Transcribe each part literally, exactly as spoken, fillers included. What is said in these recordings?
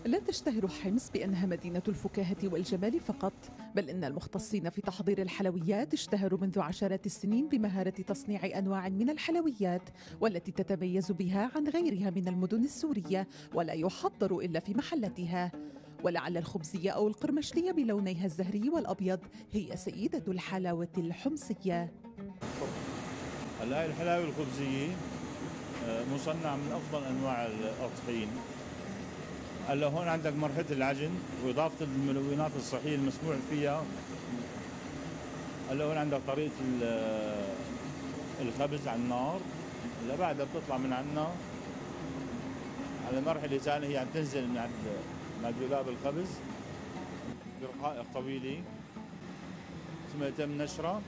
لا تشتهر حمص بأنها مدينة الفكاهة والجمال فقط، بل إن المختصين في تحضير الحلويات اشتهروا منذ عشرات السنين بمهارة تصنيع أنواع من الحلويات، والتي تتميز بها عن غيرها من المدن السورية، ولا يحضر إلا في محلتها. ولعل الخبزية أو القرمشلية بلونيها الزهري والأبيض هي سيدة الحلاوة الحمصية. هلا هاي الحلاوة الخبزية آه، مصنعة من أفضل أنواع الطحين. هلا هون عندك مرحلة العجن وإضافة الملونات الصحية المسموح فيها. هلا هون عندك طريقة ال- الخبز على النار. هلا بعدها بتطلع من عنا على مرحلة ثانية، هي عم تنزل من عند من دولاب الخبز برقائق طويلة ثم يتم نشرها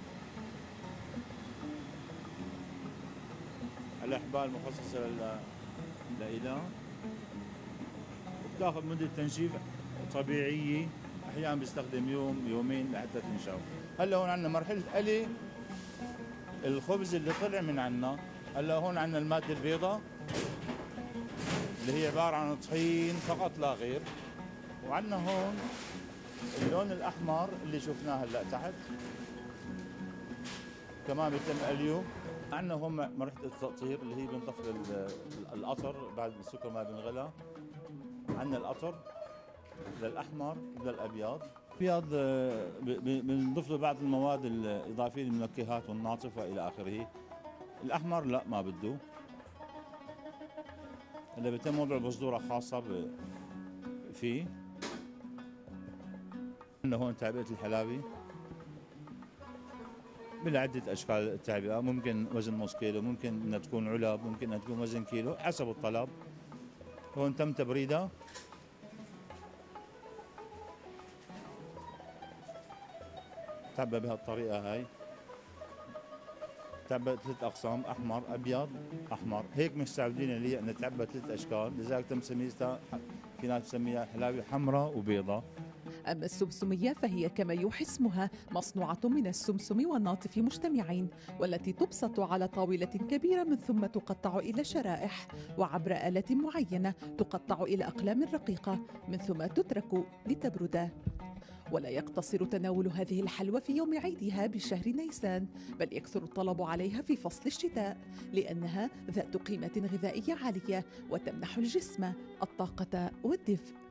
على أحبال مخصصة لل- لإلها، وبتاخذ مدة تنشيف طبيعية، أحيانا بيستخدم يوم يومين لحتى تنشف. هلا هون عندنا مرحلة قلي الخبز اللي طلع من عنا. هلا هون عندنا المادة البيضاء اللي هي عبارة عن طحين فقط لا غير، وعندنا هون اللون الأحمر اللي شفناه هلا تحت كمان بيتم قليه. عندنا هون مرحلة التقطير اللي هي بنضيف القطر بعد السكر ما بنغلى. عندنا القطر للأحمر وللأبيض. الأبيض آه، ب- ب- بنضيف له بعض المواد الإضافية المنكهات والناطف وإلى آخره. الأحمر لا، ما بده. اللي بيتم وضع بصدورة خاصة ب- فيه. عندنا هون تعبئة الحلابي بالعدة أشكال. التعبئة ممكن وزن نص كيلو، ممكن إنها تكون علب، ممكن إنها تكون وزن كيلو حسب الطلب. هون تم تبريدها، تعبى بهالطريقة هاي. تعبى ثلاث أقسام: أحمر أبيض أحمر. هيك مستعودين عليه أن تعبى ثلاث أشكال، لذلك تم تسميتها، في ناس تسميها حلاوة حمراء وبيضاء. أما السمسمية فهي كما يوحي اسمها مصنوعة من السمسم والناطف مجتمعين، والتي تبسط على طاولة كبيرة من ثم تقطع إلى شرائح، وعبر آلة معينة تقطع إلى أقلام رقيقة من ثم تترك لتبرد. ولا يقتصر تناول هذه الحلوى في يوم عيدها بشهر نيسان، بل يكثر الطلب عليها في فصل الشتاء، لأنها ذات قيمة غذائية عالية وتمنح الجسم الطاقة والدفء.